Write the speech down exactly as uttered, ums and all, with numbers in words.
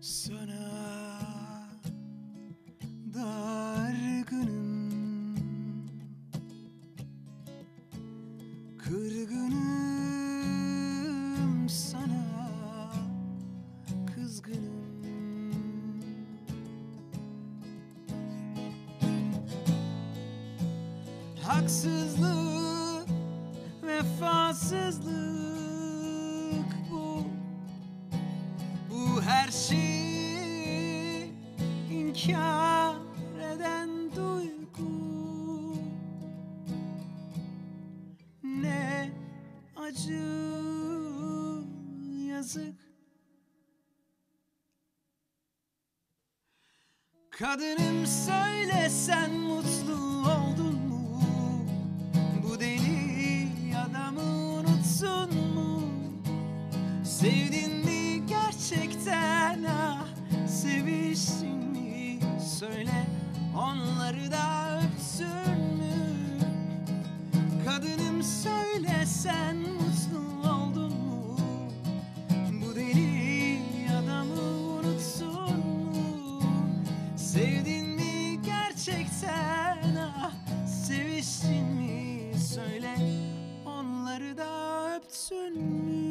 Sana dargınım, kırgınım, sana kızgınım. Haksızlık, vefasızlık bu. Bu her şeyi inkar eden duygu. Ne acı, yazık. Kadınım, söyle, sen mutlu oldun mu? Bu deli adamı unuttun mu? Sevdin mi gerçekten, ah, seviştin mi? Söyle, onları da öptün mü? Kadınım, söyle, sen mutlu oldun mu? Bu deli adamı unuttun mu? Sevdin mi gerçekten, ah, seviştin mi? Söyle, onları da öptün mü?